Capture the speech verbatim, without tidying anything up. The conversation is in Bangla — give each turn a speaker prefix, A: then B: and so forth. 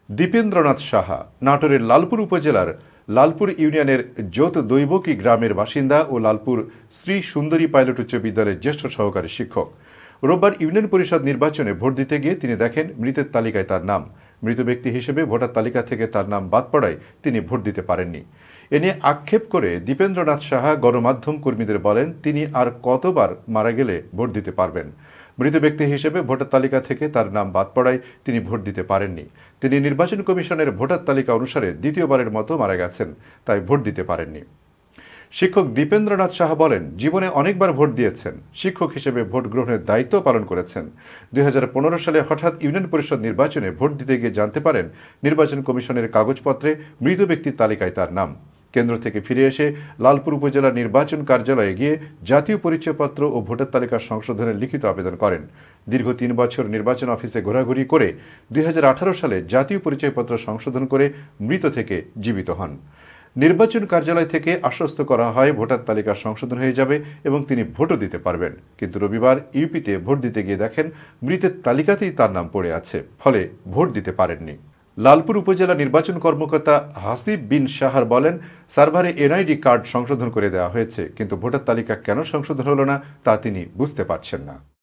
A: দীপেন্দ্রনাথ সাহা নাটোরের লালপুর উপজেলার লালপুর ইউনিয়নের যোত দৈবকী গ্রামের বাসিন্দা ও লালপুর শ্রী সুন্দরী পাইলট উচ্চ বিদ্যালয়ের জ্যেষ্ঠ সহকারী শিক্ষক। রোববার ইউনিয়ন পরিষদ নির্বাচনে ভোট দিতে গিয়ে তিনি দেখেন মৃতের তালিকায় তার নাম। মৃত ব্যক্তি হিসেবে ভোটার তালিকা থেকে তার নাম বাদ পড়ায় তিনি ভোট দিতে পারেননি। এ নিয়ে আক্ষেপ করে দীপেন্দ্রনাথ সাহা গণমাধ্যম কর্মীদের বলেন, তিনি আর কতবার মারা গেলে ভোট দিতে পারবেন। মৃত ব্যক্তি হিসেবে ভোটার তালিকা থেকে তার নাম বাদ পড়ায় তিনি ভোট দিতে পারেননি। তিনি নির্বাচন কমিশনের ভোটার তালিকা অনুসারে দ্বিতীয়বারের মতো মারা গেছেন, তাই ভোট দিতে পারেননি। শিক্ষক দীপেন্দ্রনাথ সাহা বলেন, জীবনে অনেকবার ভোট দিয়েছেন, শিক্ষক হিসেবে ভোট গ্রহণের দায়িত্ব পালন করেছেন। দুই হাজার পনেরো সালে হঠাৎ ইউনিয়ন পরিষদ নির্বাচনে ভোট দিতে গিয়ে জানতে পারেন নির্বাচন কমিশনের কাগজপত্রে মৃত ব্যক্তির তালিকায় তার নাম। কেন্দ্র থেকে ফিরে এসে লালপুর উপজেলা নির্বাচন কার্যালয়ে গিয়ে জাতীয় পরিচয়পত্র ও ভোটার তালিকা সংশোধনের লিখিত আবেদন করেন। দীর্ঘ তিন বছর নির্বাচন অফিসে ঘোরাঘুরি করে দুই হাজার আঠারো সালে জাতীয় পরিচয়পত্র সংশোধন করে মৃত থেকে জীবিত হন। নির্বাচন কার্যালয় থেকে আশ্বস্ত করা হয় ভোটার তালিকা সংশোধন হয়ে যাবে এবং তিনি ভোটও দিতে পারবেন। কিন্তু রবিবার ইউপিতে ভোট দিতে গিয়ে দেখেন মৃতের তালিকাতেই তার নাম পড়ে আছে, ফলে ভোট দিতে পারেননি। লালপুর উপজেলা নির্বাচন কর্মকর্তা হাসিব বিন সাহার বলেন, সার্ভারে এনআইডি কার্ড সংশোধন করে দেওয়া হয়েছে, কিন্তু ভোটার তালিকা কেন সংশোধন হলো না তা তিনি বুঝতে পারছেন না।